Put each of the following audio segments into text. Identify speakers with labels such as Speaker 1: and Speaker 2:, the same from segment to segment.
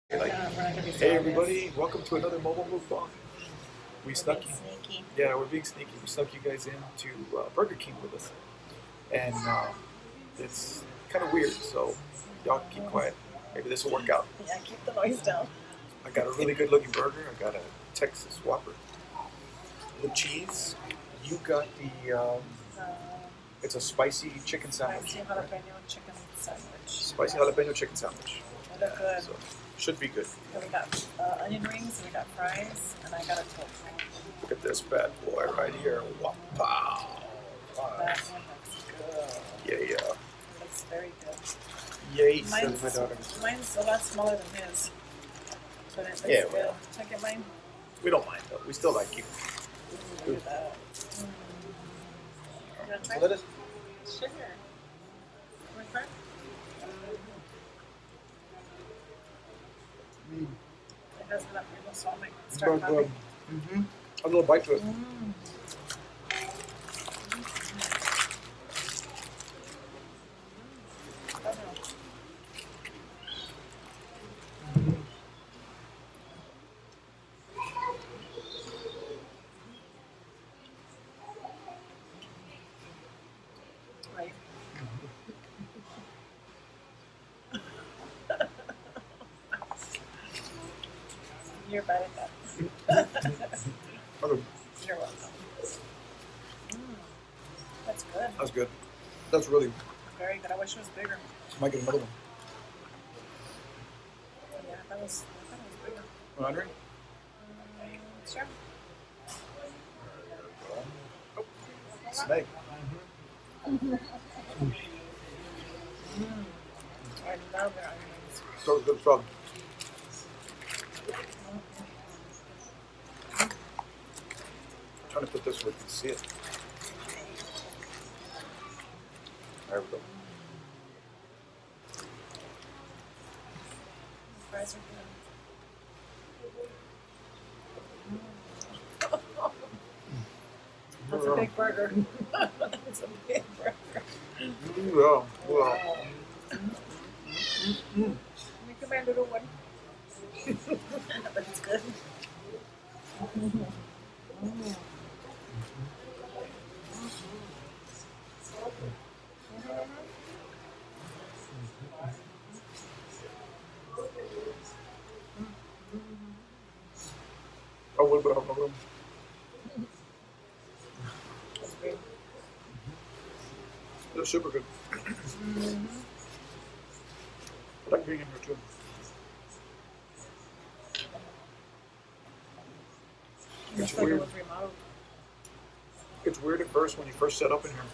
Speaker 1: Like,
Speaker 2: We're not gonna be
Speaker 1: hey everybody, welcome to another mobile mukbang. We
Speaker 2: We're
Speaker 1: snuck
Speaker 2: being
Speaker 1: you,
Speaker 2: sneaky.
Speaker 1: yeah, we're being sneaky. We snuck you guys into Burger King with us, and it's kind of weird. So y'all keep quiet. Maybe this will work out.
Speaker 2: Yeah, keep the noise down.
Speaker 1: I got a really good looking burger. I got a Texas Whopper with cheese. You got the it's a spicy chicken sandwich.
Speaker 2: Spicy jalapeno chicken sandwich.
Speaker 1: Spicy jalapeno chicken sandwich.
Speaker 2: They look good.
Speaker 1: So should be good.
Speaker 2: And we got onion rings, and we got fries, and I got a Coke.
Speaker 1: Look at this bad boy right here. Wow.
Speaker 2: That one looks good.
Speaker 1: Yeah, yeah.
Speaker 2: It looks very good.
Speaker 1: Yay, says my daughter.
Speaker 2: Mine's a lot smaller than his. But it looks
Speaker 1: Yeah,
Speaker 2: good.
Speaker 1: well.
Speaker 2: Can I get mine?
Speaker 1: We don't mind though. We still like you.
Speaker 2: Look at that. You wanna try?
Speaker 1: Let us.
Speaker 2: Sure. Want to try? It has enough people, so I might start having.
Speaker 1: A little bite to it.
Speaker 2: Right. You're bad at that.
Speaker 1: Okay,
Speaker 2: You're welcome. That's good.
Speaker 1: that's good. That's really.
Speaker 2: Very good. I wish it was bigger.
Speaker 1: Might get another one.
Speaker 2: Yeah, I thought it was bigger.
Speaker 1: Andre?
Speaker 2: Sure.
Speaker 1: Oh, snake.
Speaker 2: I love their onions.
Speaker 1: So good stuff. Trying to put this where you can see it. There we go.
Speaker 2: The fries are good. That's a big burger. That's a big burger.
Speaker 1: Yeah, well.
Speaker 2: Make my little one. But it's good.
Speaker 1: A little bit of a room.
Speaker 2: That's great.
Speaker 1: They're super good. I like being in here too.
Speaker 2: Looks like it was remodeled.
Speaker 1: It's weird at first when you first set up in here.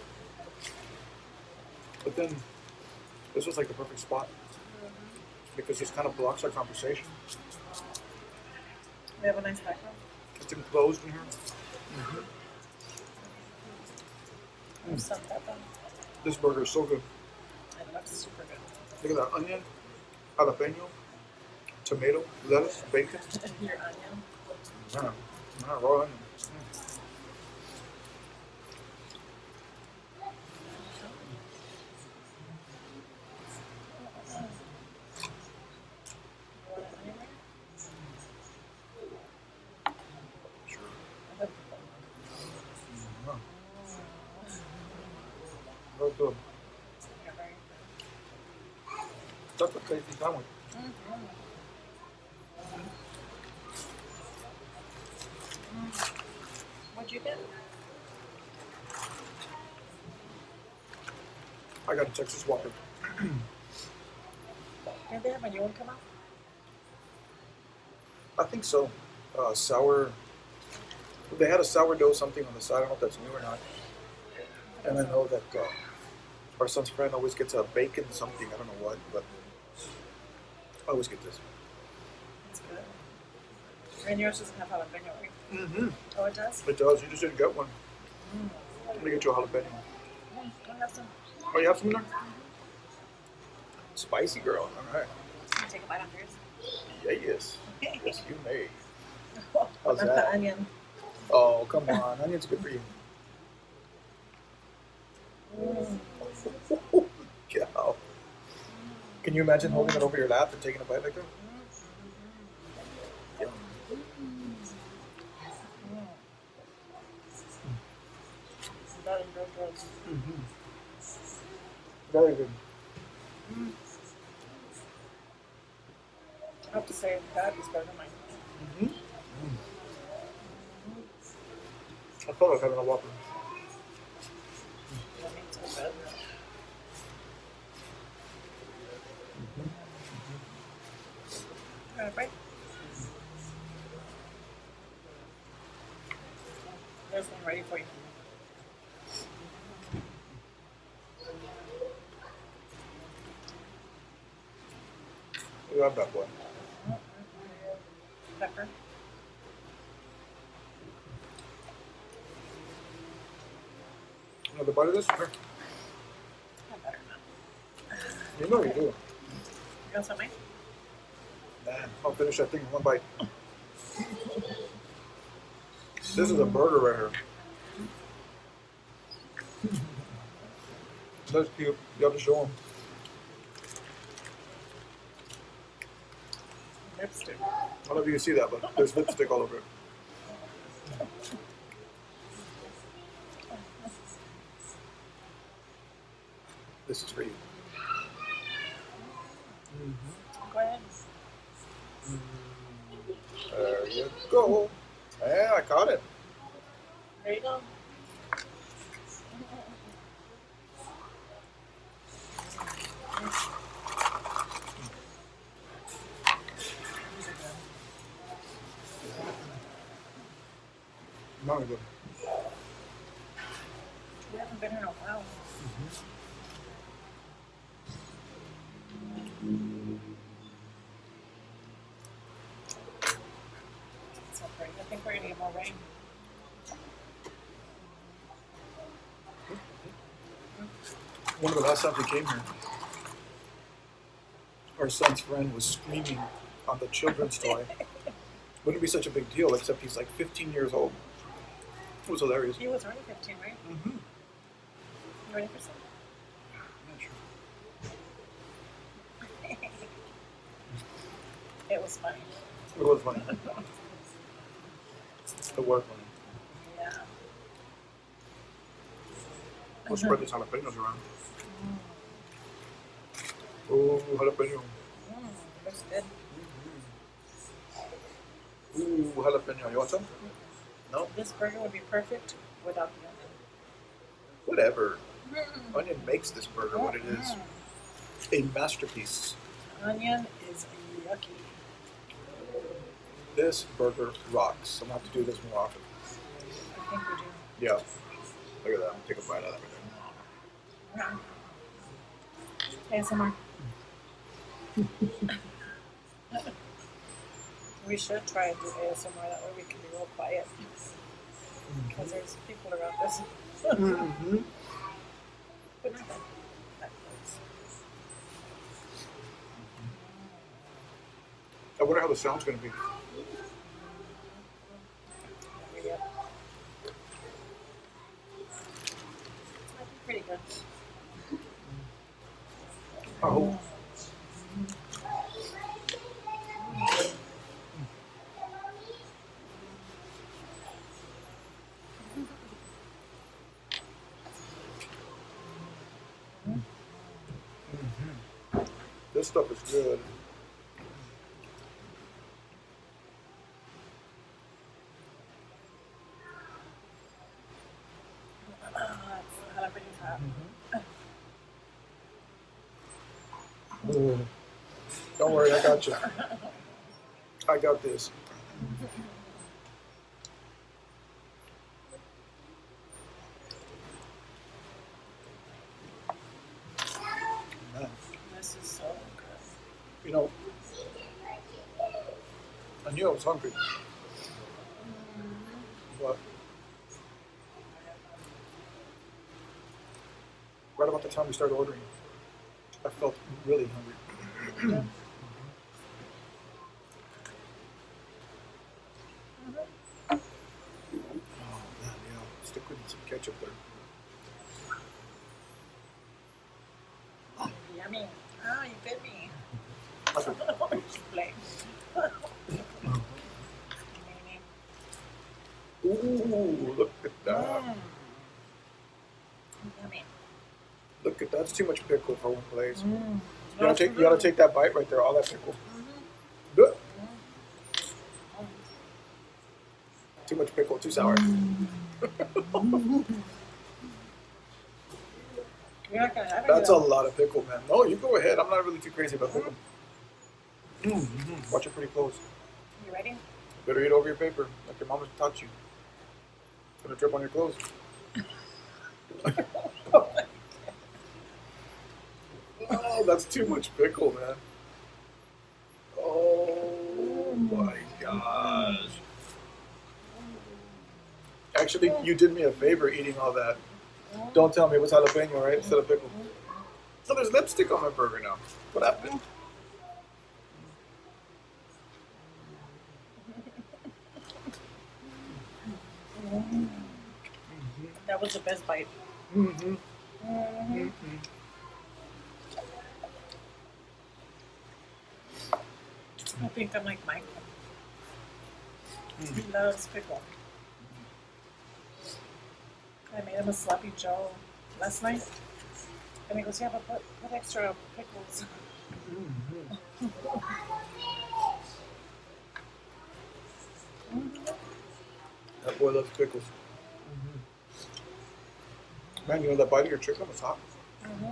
Speaker 1: But then this was like the perfect spot because this kind of blocks our conversation.
Speaker 2: We have a nice background.
Speaker 1: It's enclosed in here.
Speaker 2: There's some pepper.
Speaker 1: This burger is so good.
Speaker 2: It looks super good.
Speaker 1: Look at that onion, jalapeno, tomato, lettuce, bacon.
Speaker 2: Your onion.
Speaker 1: Raw onion.
Speaker 2: You want an onion ring?
Speaker 1: Sure. Real good.
Speaker 2: Yeah, very
Speaker 1: That's a tasty sandwich.
Speaker 2: good. What'd you get?
Speaker 1: I got a Texas Whopper.
Speaker 2: Did they have a new one come out?
Speaker 1: I think so. Sour. They had a sourdough something on the side. I don't know if that's new or not. And I know that our son's friend always gets a bacon something. I don't know what, but I always get this.
Speaker 2: It's good. And yours doesn't have jalapeno, right?
Speaker 1: Mm-hmm.
Speaker 2: Oh, it does?
Speaker 1: It does. You just didn't get one. Let me get you a jalapeno.
Speaker 2: I have some.
Speaker 1: Oh, you have some in there? Spicy girl. All right.
Speaker 2: Can you take a bite on yours?
Speaker 1: Yeah, yes. Yes, you may.
Speaker 2: How's
Speaker 1: How's
Speaker 2: that?
Speaker 1: that?
Speaker 2: The onion.
Speaker 1: Oh, come on. Onion's good for you. Cow. Can you imagine holding it over your lap and taking a bite like that?
Speaker 2: that and drug drugs.
Speaker 1: Mm-hmm. Very good.
Speaker 2: Mm. I have to say, that is better than mine.
Speaker 1: Mm-hmm. I felt like having a Whopper.
Speaker 2: That means so bad. Right. There's one ready for you.
Speaker 1: You have that boy.
Speaker 2: Pepper.
Speaker 1: Another bite of this? Sure.
Speaker 2: I better not.
Speaker 1: You know you do.
Speaker 2: You want something?
Speaker 1: Man, I'll finish that thing in one bite. This is a burger right here. That's cute. You have to show them.
Speaker 2: Lipstick.
Speaker 1: I don't know if you can see that, but there's lipstick all over it. This is for you.
Speaker 2: Go ahead.
Speaker 1: There you go. Yeah, I caught it.
Speaker 2: There you go.
Speaker 1: Not good.
Speaker 2: We haven't been here in a while. It's so pretty. I think we're gonna get more rain.
Speaker 1: One of the last times we came here, our son's friend was screaming on the children's toy. Wouldn't be such a big deal, except he's like 15 years old. It was hilarious.
Speaker 2: He was already 15, right?
Speaker 1: Mm-hmm.
Speaker 2: You ready for some?
Speaker 1: Not sure.
Speaker 2: It was funny.
Speaker 1: It was funny. It was funny.
Speaker 2: Yeah.
Speaker 1: We'll spread these jalapenos around. Oh, jalapeno.
Speaker 2: Looks good.
Speaker 1: Ooh, jalapeno. You want some? No?
Speaker 2: This burger would be perfect without the onion.
Speaker 1: Whatever. Onion makes this burger what it is. A masterpiece.
Speaker 2: Onion is yucky.
Speaker 1: This burger rocks. I'm going to have to do this more often.
Speaker 2: I think we do.
Speaker 1: Yeah. Look at that. I'll take a bite out of it.
Speaker 2: ASMR. We should try and do ASMR, that way we can be real quiet. Because there's people around us.
Speaker 1: Mm-hmm.
Speaker 2: But not that close.
Speaker 1: I wonder how the sound's going to be.
Speaker 2: Yeah. Pretty good.
Speaker 1: Oh. This stuff is good.
Speaker 2: Jalapenos hot.
Speaker 1: Ooh. Don't worry, I got you. I got this. Man,
Speaker 2: This is so good.
Speaker 1: you know, I knew I was hungry, but right about the time we started ordering, I felt really hungry. Oh man, yeah. Stick with some ketchup there.
Speaker 2: Yummy. Oh, you bit me.
Speaker 1: That's what-
Speaker 2: Just play.
Speaker 1: Ooh, look at that. Look at that's too much pickle for one place.
Speaker 2: Mm.
Speaker 1: You gotta take that bite right there, all that pickle.
Speaker 2: Mm-hmm.
Speaker 1: Ugh. Too much pickle, too sour.
Speaker 2: You're not gonna have it.
Speaker 1: That's a lot of pickle, man. No, you go ahead. I'm not really too crazy about pickle. Watch it pretty close.
Speaker 2: You ready?
Speaker 1: Better eat over your paper, like your mama taught you. It's gonna drip on your clothes. Oh, that's too much pickle, man. Oh my gosh. Actually, you did me a favor eating all that. Don't tell me it was jalapeno, right? Instead of pickle. So there's lipstick on my burger now. What happened?
Speaker 2: That was the best bite.
Speaker 1: Mm-hmm.
Speaker 2: Mm-hmm. I think I'm like Michael. He loves pickle. I made him a sloppy Joe last night. And he goes, yeah, but put extra pickles.
Speaker 1: That boy loves pickles. Man, you know that bite of your chicken was hot.
Speaker 2: I'm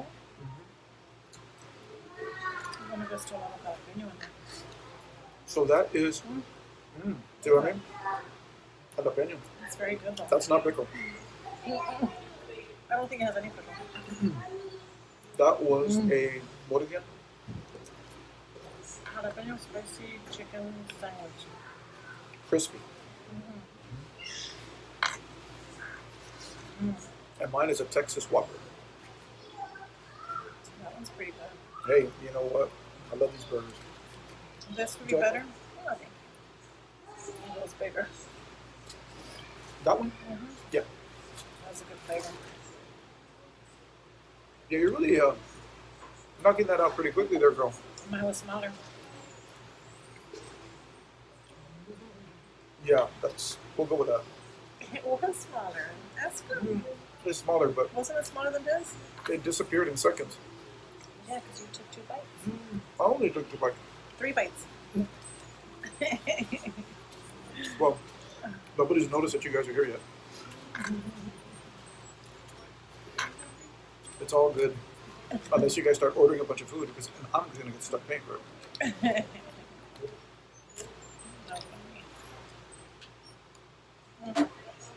Speaker 2: gonna just throw a lot of jalapeno in there.
Speaker 1: So that is, do you know what I mean? Jalapeno.
Speaker 2: It's very good though.
Speaker 1: That's not pickle.
Speaker 2: I don't think it has any pickle.
Speaker 1: That was a, what again?
Speaker 2: Jalapeno spicy chicken sandwich.
Speaker 1: Crispy. And mine is a Texas Whopper.
Speaker 2: That one's pretty good.
Speaker 1: Hey, you know what? I love these burgers.
Speaker 2: This would be better? Oh, I think it was bigger.
Speaker 1: That one? Yeah.
Speaker 2: That's a good flavor.
Speaker 1: Yeah, you're really knocking that out pretty quickly there, girl.
Speaker 2: Mine was smaller.
Speaker 1: Yeah, we'll go with that.
Speaker 2: It was smaller. That's good.
Speaker 1: It's smaller, but
Speaker 2: Wasn't it smaller than this?
Speaker 1: it disappeared in seconds.
Speaker 2: Yeah, because you took 2 bites.
Speaker 1: I only took 2 bites.
Speaker 2: 3 bites.
Speaker 1: Well, nobody's noticed that you guys are here yet. It's all good. Unless you guys start ordering a bunch of food, because I'm going to get stuck paying for it.
Speaker 2: No, funny.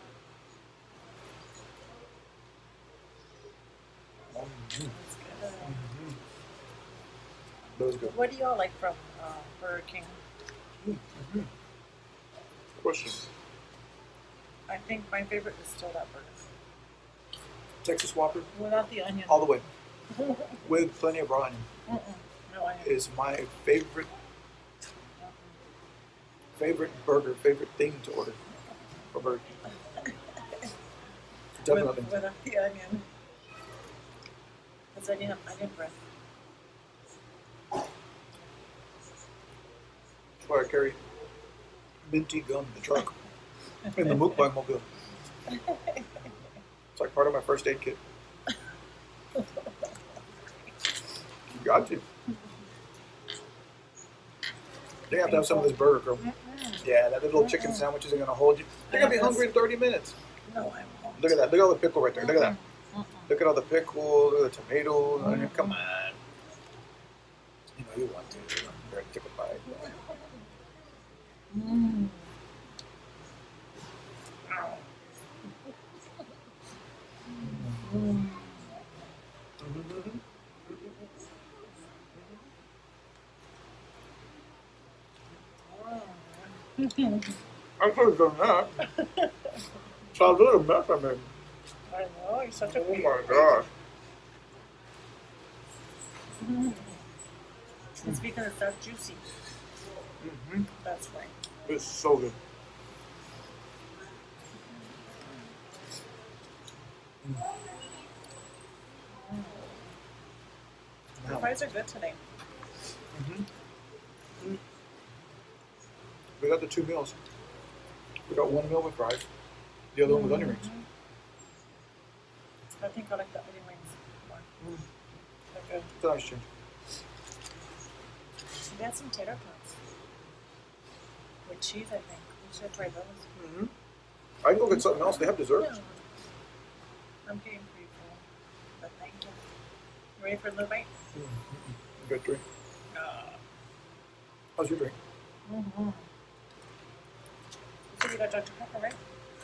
Speaker 2: That's good.
Speaker 1: That was good.
Speaker 2: What do y'all like from Burger King?
Speaker 1: Question.
Speaker 2: I think my favorite is still that burger.
Speaker 1: Texas Whopper,
Speaker 2: Without the onion.
Speaker 1: all the way, with plenty of raw onion,
Speaker 2: No onion.
Speaker 1: is my favorite burger, favorite thing to order for Burger King. Definitely.
Speaker 2: Without the onion. Because then you have onion breath.
Speaker 1: That's why I carry minty gum in the truck, in the mukbang mobile. It's like part of my first aid kit. You got to. You have to have some of this burger, girl. Yeah, that little chicken sandwich isn't going to hold you. You're going to be hungry in 30 minutes.
Speaker 2: No, I won't.
Speaker 1: Look at that. Look at all the pickle right there. Look at that. Look at all the pickle. Look at the tomato. Onion. Come on. You know you want to. You better take a bite. I could have done that. So I did a mess I made.
Speaker 2: I know, you're such a
Speaker 1: Oh my gosh.
Speaker 2: It's because it's that juicy. That's right.
Speaker 1: It's so good.
Speaker 2: The fries are good today.
Speaker 1: We got the 2 meals. We got 1 meal with fries, the other one with onion rings.
Speaker 2: I think I like the onion rings more. They're good.
Speaker 1: It's a nice change.
Speaker 2: They had some tater tots with cheese, I think. We should try those.
Speaker 1: Mm-hmm. I can go get something else. They have dessert.
Speaker 2: Yeah. I'm getting pretty full, but thank you. Ready for a little bite?
Speaker 1: Good drink. How's your drink?
Speaker 2: Mm-hmm. So you got Dr. Pepper, right?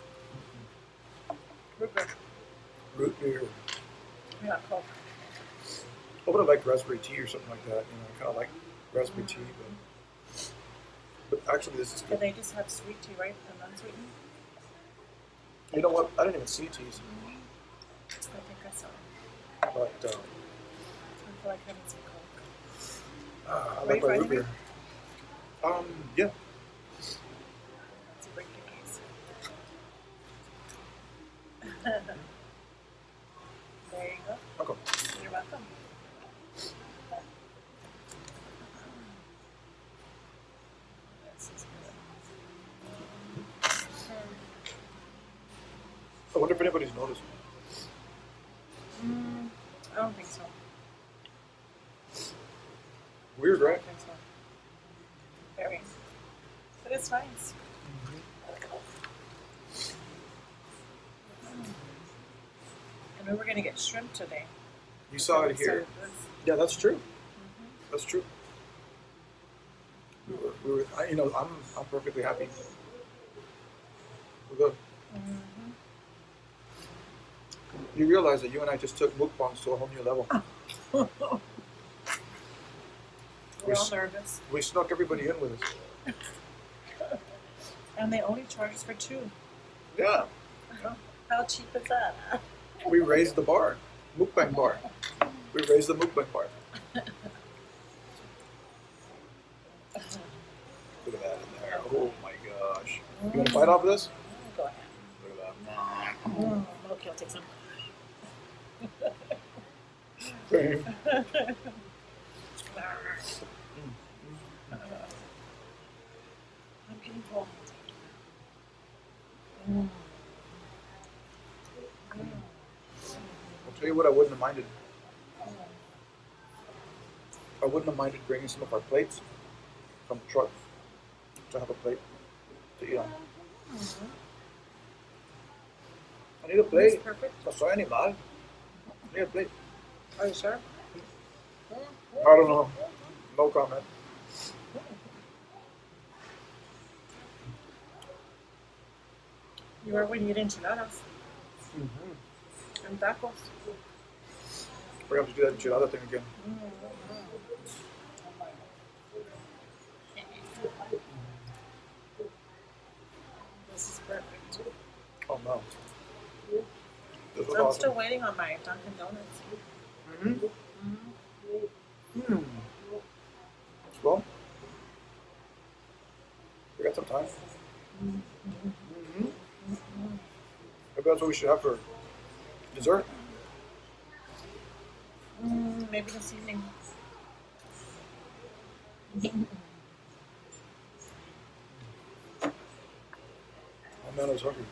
Speaker 2: Root beer.
Speaker 1: Root beer.
Speaker 2: We got Coke.
Speaker 1: I would have liked raspberry tea or something like that. You know, I kind of like raspberry tea, but actually this is
Speaker 2: But
Speaker 1: good.
Speaker 2: they just have sweet tea, right? And unsweetened?
Speaker 1: You know what? I didn't even see teas,
Speaker 2: I think I saw it.
Speaker 1: but
Speaker 2: I feel like having some Coke.
Speaker 1: I
Speaker 2: Ready
Speaker 1: like my
Speaker 2: for
Speaker 1: root beer. Yeah.
Speaker 2: Let's break your case. There you go.
Speaker 1: Okay.
Speaker 2: You're welcome. This is good.
Speaker 1: I wonder if anybody's noticed.
Speaker 2: I don't think so.
Speaker 1: Weird,
Speaker 2: I
Speaker 1: right?
Speaker 2: don't think so. Very. But it's nice. And we were going to get shrimp today.
Speaker 1: You saw it
Speaker 2: So
Speaker 1: here.
Speaker 2: this-
Speaker 1: Yeah, that's true. That's true. You know, I'm perfectly happy. We're good. You realize that you and I just took mukbangs to a whole new level.
Speaker 2: We're all nervous.
Speaker 1: We snuck everybody in with us.
Speaker 2: And they only charge us for 2.
Speaker 1: Yeah.
Speaker 2: How cheap is that?
Speaker 1: We raised the bar. Mukbang bar. We raised the mukbang bar. Look at that in there. Oh my gosh. You want to bite off of this?
Speaker 2: Go ahead.
Speaker 1: Look at that.
Speaker 2: Okay, I'll take some. I'm getting full.
Speaker 1: I'll tell you what I wouldn't have minded. I wouldn't have minded bringing some of our plates from the truck to have a plate to eat on. I need a
Speaker 2: That's
Speaker 1: plate.
Speaker 2: perfect.
Speaker 1: No soy animal. I need a plate.
Speaker 2: Are you sure?
Speaker 1: I don't know. No comment.
Speaker 2: You were when you didn't enchiladas and tacos.
Speaker 1: We're going to have to do that enchilada thing again.
Speaker 2: This is perfect.
Speaker 1: Oh no. This was
Speaker 2: I'm
Speaker 1: awesome.
Speaker 2: still waiting on my Dunkin' Donuts.
Speaker 1: Well, we got some time. Maybe that's what we should have for dessert.
Speaker 2: Maybe this evening.
Speaker 1: Oh man, I was hungry.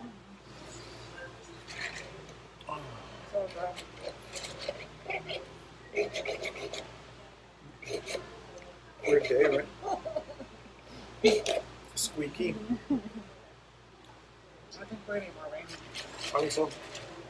Speaker 2: So good.
Speaker 1: Weird day, right? Squeaky.
Speaker 2: I think we're getting more rain.
Speaker 1: I think so.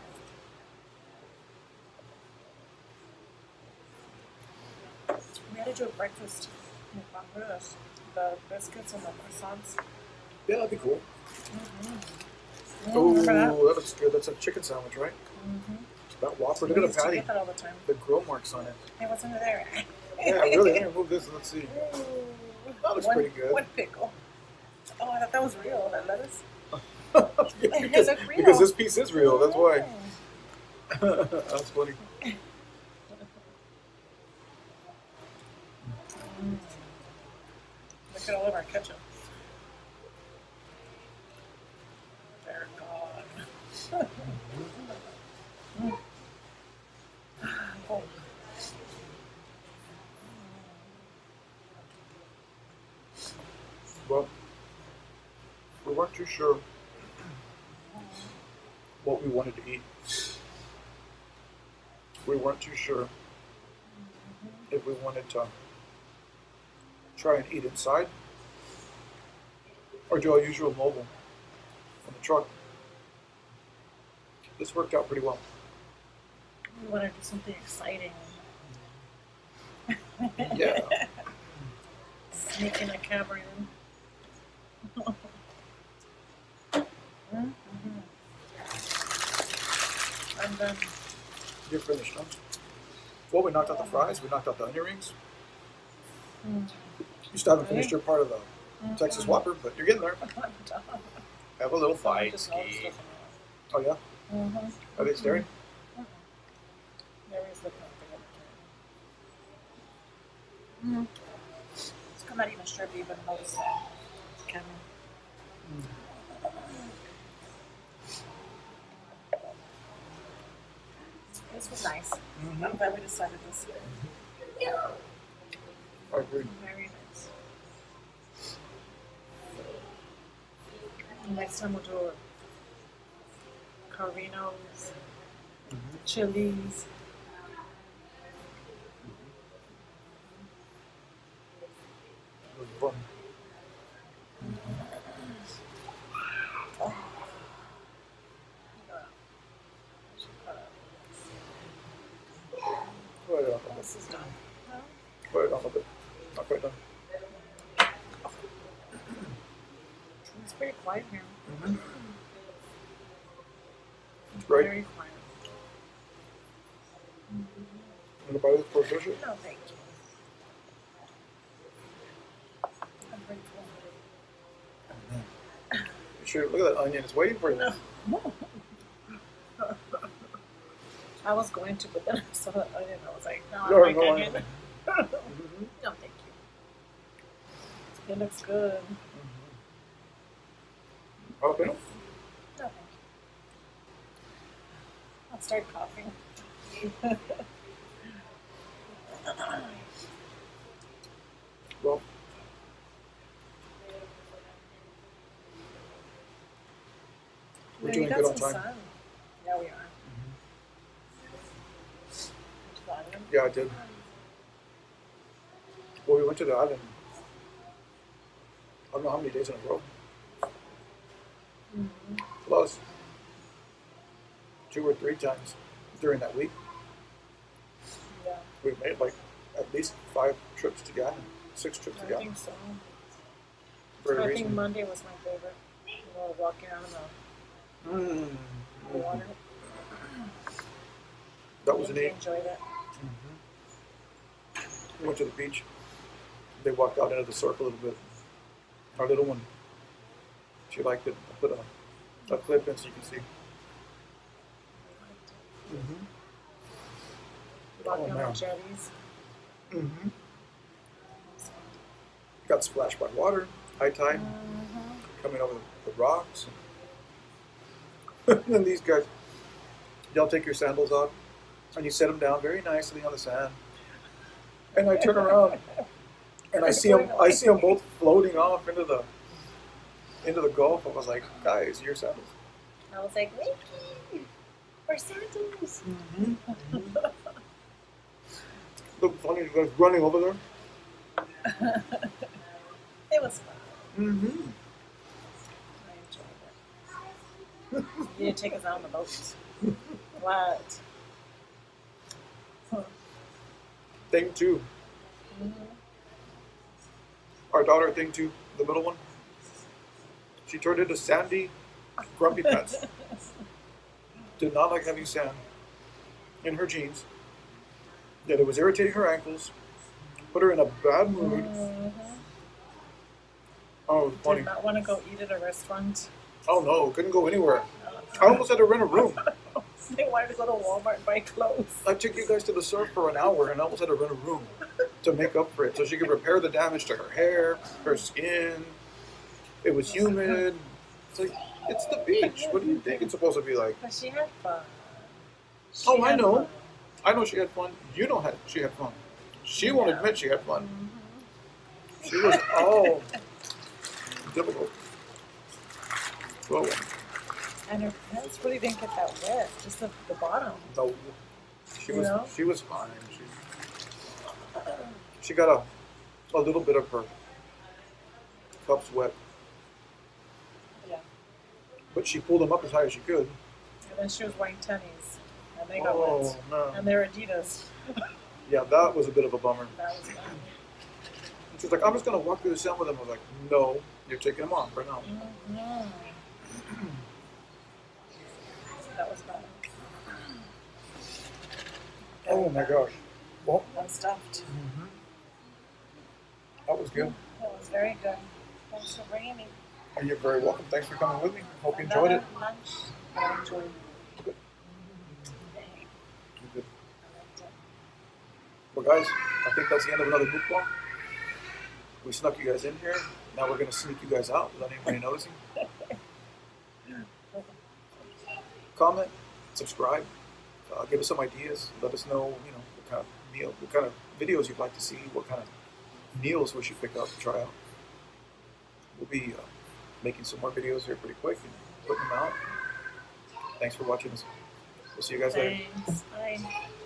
Speaker 2: We had to do a breakfast with us. The biscuits and the croissants.
Speaker 1: Yeah, that'd be cool.
Speaker 2: Remember that?
Speaker 1: Oh, that looks good. That's a chicken sandwich, right? That Whopper. Look
Speaker 2: We
Speaker 1: at
Speaker 2: used
Speaker 1: the
Speaker 2: to
Speaker 1: patty.
Speaker 2: get that all the time.
Speaker 1: The grill marks on it.
Speaker 2: Hey, what's under there?
Speaker 1: Yeah, really. Let me move this and let's see. That looks pretty good.
Speaker 2: One pickle. Oh, I thought that was real. That lettuce.
Speaker 1: because,
Speaker 2: It's real.
Speaker 1: because this piece is real. That's why. That's funny.
Speaker 2: Look at all of our ketchup. They're gone. Oh.
Speaker 1: Well, we weren't too sure what we wanted to eat. we weren't too sure if we wanted to try and eat inside or do our usual mobile in the truck. This worked out pretty well.
Speaker 2: We want to do something exciting.
Speaker 1: Yeah.
Speaker 2: Sneaking a camera in. I'm done.
Speaker 1: You're finished, huh? Well, we knocked out the fries, we knocked out the onion rings. You still haven't finished your part of the Texas Whopper, but you're getting there.
Speaker 2: I'm done.
Speaker 1: Have a little
Speaker 2: Someone
Speaker 1: bite.
Speaker 2: just noticed it.
Speaker 1: Oh, yeah? Are they staring?
Speaker 2: There is looking at the other I'm not even sure if you even noticed that. Camera. This was nice. I'm glad we decided this. Yeah.
Speaker 1: I agree.
Speaker 2: Very nice. Next time we'll do Carinos, Chili's.
Speaker 1: It was fun. Put it off a
Speaker 2: This is done. No?
Speaker 1: bit. Put it off a bit. Not quite done.
Speaker 2: It's pretty quiet here.
Speaker 1: It's great.
Speaker 2: Very quiet.
Speaker 1: Want to buy this for sushi?
Speaker 2: No, thank you. I'm pretty full.
Speaker 1: Sure, look at that onion. It's waiting for you.
Speaker 2: No. I was going to, but then I saw that onion. I was like, no, I'm not going in. No, thank you. It looks good.
Speaker 1: Okay.
Speaker 2: No, thank you. I'll start coughing.
Speaker 1: Well, we're doing good on time.
Speaker 2: Sun. Yeah, we are.
Speaker 1: Yeah, I did. Well, we went to the island. I don't know how many days in a row. Plus, 2 or 3 times during that week.
Speaker 2: Yeah,
Speaker 1: We made like at least 5 trips to Ghana, 6 trips to
Speaker 2: I
Speaker 1: Ghana.
Speaker 2: think so.
Speaker 1: Very
Speaker 2: I think
Speaker 1: reasonable.
Speaker 2: Monday was my favorite. We were walking out of the water.
Speaker 1: That was
Speaker 2: I
Speaker 1: neat.
Speaker 2: enjoyed it.
Speaker 1: We went to the beach. They walked out into the surf a little bit. Our little one, she liked it. I put a clip in so you can see.
Speaker 2: Walking on
Speaker 1: man.
Speaker 2: the jetties.
Speaker 1: Got splashed by water, high tide, coming over the rocks. And then these guys, y'all take your sandals off and you set them down very nicely on the sand. And I turn around and I see them both floating off into the Gulf. I was like, guys, your sandals.
Speaker 2: I was like, Wakey, we're sandals.
Speaker 1: Look funny, you guys running over there.
Speaker 2: It was fun. I enjoyed it. You didn't take us out on the boat. What?
Speaker 1: Thing 2. Our daughter, Thing 2, the middle one, she turned into Sandy Grumpy Pants. Did not like having sand in her jeans. That it was irritating her ankles. Put her in a bad mood. Oh, it was funny.
Speaker 2: Did not want to go eat at a restaurant.
Speaker 1: Oh no, couldn't go anywhere. I almost had to rent a room.
Speaker 2: They wanted to go to Walmart and buy clothes.
Speaker 1: I took you guys to the surf for an hour and I almost had to rent a room to make up for it so she could repair the damage to her hair, her skin. It was humid. It's like, it's the beach. What do you think it's supposed to be like?
Speaker 2: But she had fun.
Speaker 1: Oh, I know. I know she had fun. You know she had fun. She won't admit she had fun. She was all difficult. Well,
Speaker 2: And her pants really didn't get that wet, just the bottom.
Speaker 1: no. She
Speaker 2: You
Speaker 1: was
Speaker 2: know?
Speaker 1: she was fine. She got a little bit of her cups wet,
Speaker 2: Yeah.
Speaker 1: but she pulled them up as high as she could.
Speaker 2: And then she was wearing tennies, and they got
Speaker 1: Oh
Speaker 2: wet.
Speaker 1: no!
Speaker 2: And they're Adidas.
Speaker 1: Yeah, that was a bit of a bummer.
Speaker 2: That was bad.
Speaker 1: She was like, "I'm just gonna walk through the sun with them." I was like, "No, you're taking them off right now."
Speaker 2: Mhm. That was bad.
Speaker 1: Oh my gosh! Well,
Speaker 2: I'm stuffed.
Speaker 1: that was good.
Speaker 2: That was very good. Thanks for bringing me.
Speaker 1: You're very welcome. Thanks for coming with me. Hope you enjoyed it.
Speaker 2: Another lunch. I enjoyed it.
Speaker 1: Good.
Speaker 2: Hey,
Speaker 1: You're good.
Speaker 2: I liked it.
Speaker 1: Well, guys, I think that's the end of another mukbang. We snuck you guys in here. Now we're gonna sneak you guys out without anybody noticing. Comment, subscribe, give us some ideas. Let us know, what kind of what kind of videos you'd like to see, what kind of meals we should pick up and try out. We'll be making some more videos here pretty quick and putting them out. Thanks for watching us. We'll see you guys later.
Speaker 2: Thanks. Bye.